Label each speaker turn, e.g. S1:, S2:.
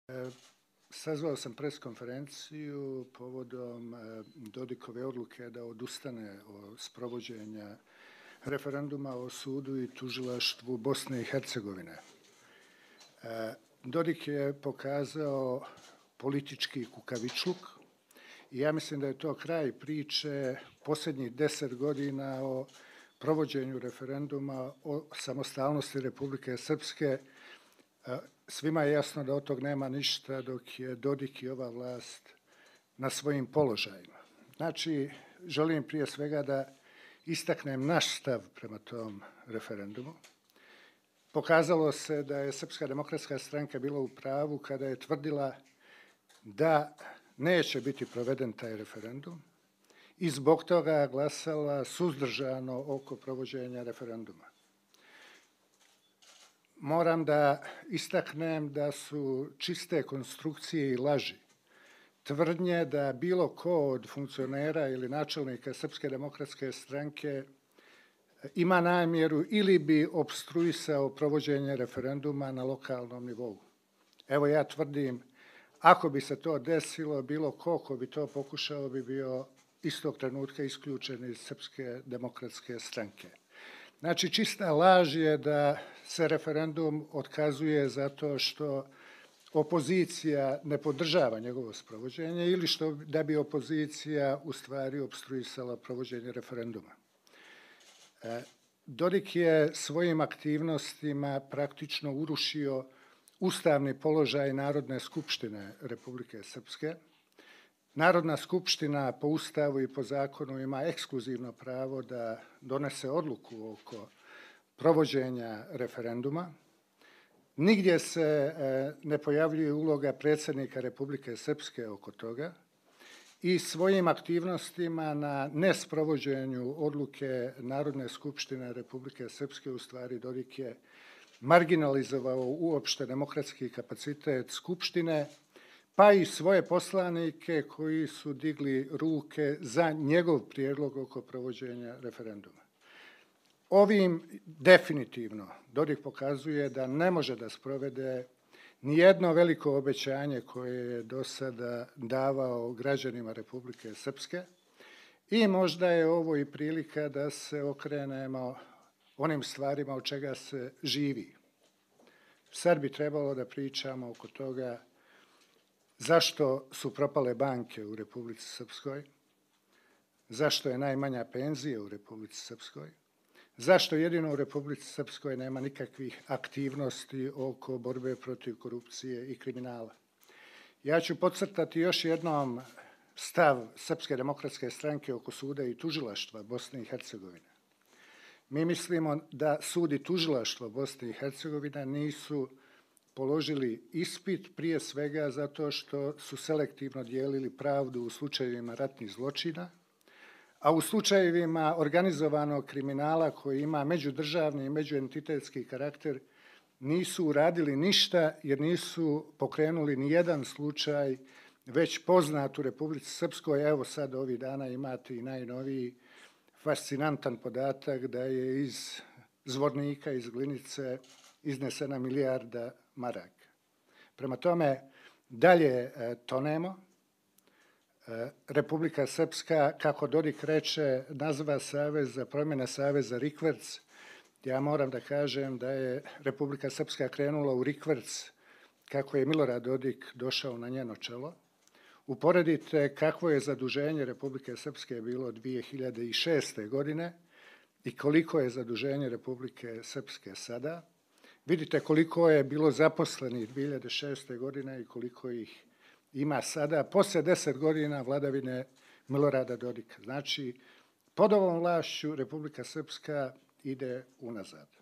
S1: Sazvao sam pres konferenciju povodom Dodikove odluke da odustane od sprovođenja referenduma o sudu i tužilaštvu Bosne i Hercegovine. Dodik je pokazao politički kukavičluk i ja mislim da je to kraj priče posljednjih 10 godina o provođenju referenduma o samostalnosti Republike Srpske. Svima je jasno da od tog nema ništa dok je Dodik i ova vlast na svojim položajima. Znači, želim prije svega da istaknem naš stav prema tom referendumu. Pokazalo se da je Srpska demokratska stranka bila u pravu kada je tvrdila da neće biti proveden taj referendum i zbog toga glasala suzdržano oko provođenja referenduma. Moram da istaknem da su čiste konstrukcije i laži tvrdnje da bilo ko od funkcionera ili načelnika Srpske demokratske stranke ima namjeru ili bi opstruisao provođenje referenduma na lokalnom nivou. Evo ja tvrdim, ako bi se to desilo, bilo ko bi to pokušao bi bio istog trenutka isključen iz Srpske demokratske stranke. Znači, čista laž je da se referendum otkazuje zato što opozicija ne podržava njegovo sprovođenje ili da bi opozicija u stvari opstruisala provođenje referenduma. Dodik je svojim aktivnostima praktično urušio ustavni položaj Narodne skupštine Republike Srpske. Narodna skupština po Ustavu i po zakonu ima ekskluzivno pravo da donese odluku oko provođenja referenduma. Nigdje se ne pojavljuje uloga predsjednika Republike Srpske oko toga i svojim aktivnostima na nesprovođenju odluke Narodne skupštine Republike Srpske u stvari Dodik je marginalizovao uopšte demokratski kapacitet Skupštine, pa i svoje poslanike koji su digli ruke za njegov prijedlog oko provođenja referenduma. Ovim definitivno Dodik pokazuje da ne može da sprovede nijedno veliko obećanje koje je do sada davao građanima Republike Srpske i možda je ovo i prilika da se okrenemo onim stvarima od čega se živi. Sad bi trebalo da pričamo oko toga zašto su propale banke u Republici Srpskoj, zašto je najmanja penzija u Republici Srpskoj, zašto jedino u Republici Srpskoj nema nikakvih aktivnosti oko borbe protiv korupcije i kriminala. Ja ću podcrtati još jednom stav Srpske demokratske stranke oko suda i tužilaštva Bosne i Hercegovine. Mi mislimo da sud i tužilaštvo Bosne i Hercegovine nisu položili ispit prije svega zato što su selektivno dijelili pravdu u slučajevima ratnih zločina, a u slučajevima organizovanog kriminala koji ima međudržavni i međuentitetski karakter nisu uradili ništa jer nisu pokrenuli ni jedan slučaj već poznat u Republici Srpskoj. Evo sad ovih dana imate i najnoviji fascinantan podatak da je iz Zvornika, iz Glinice iznesena milijarda maraka. Prema tome, dalje tonemo. Republika Srpska, kako Dodik reče, naziva savez za promjena saveza rikverc. Ja moram da kažem da je Republika Srpska krenula u rikverc kako je Milorad Dodik došao na njeno čelo. Uporedite kakvo je zaduženje Republike Srpske bilo 2006. godine i koliko je zaduženje Republike Srpske sada. Vidite koliko je bilo zaposlenih 2006. godine i koliko ih ima sada, posle 10 godina vladavine Milorada Dodika. Znači, pod ovom vlašću Republika Srpska ide unazad.